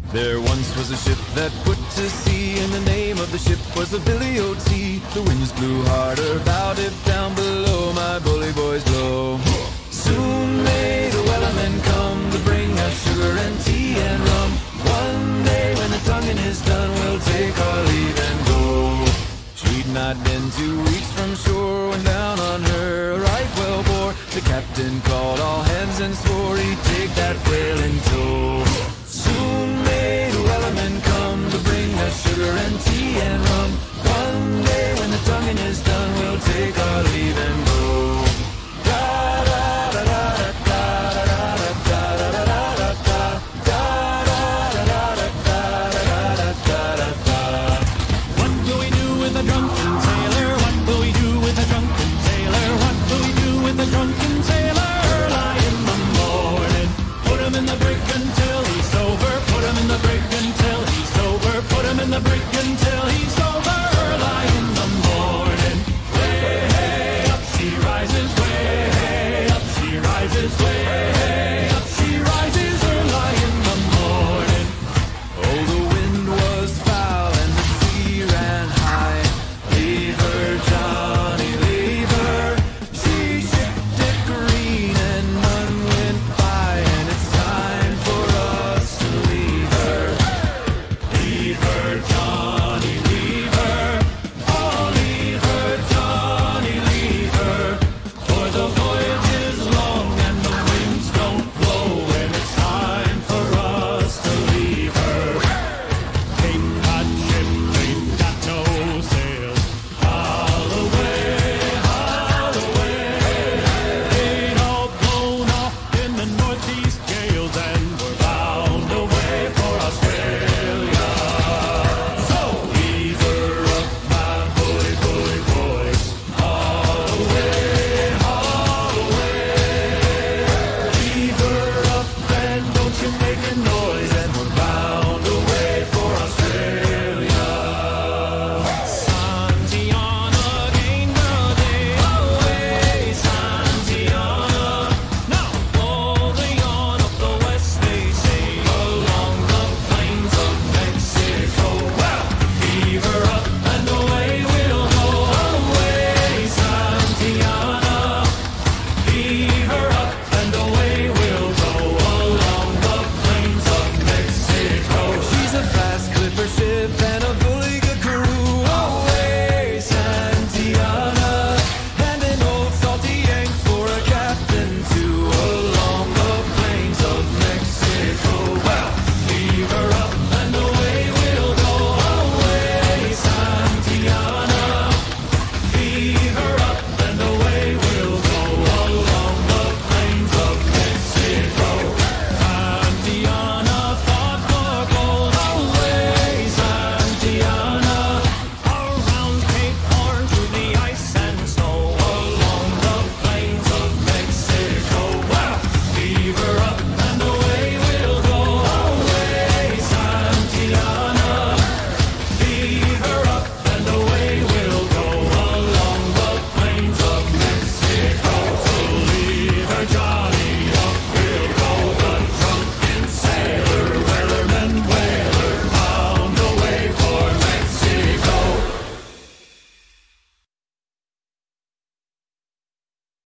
There once was a ship that put to sea, and the name of the ship was the Billy O.T. The winds blew harder, bowed it down below, my bully boys blow. Soon may the wellermen come to bring us sugar and tea and rum. One day when the tonguing is done, we'll take our leave and go. She'd not been 2 weeks from shore when down on her a right whale bore. The captain called all hands and swore he'd take that whale in